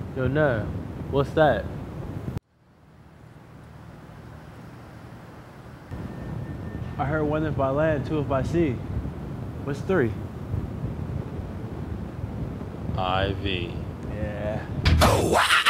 Yo, no. What's that? I heard one if by land, two if by sea. What's three? IV. Yeah.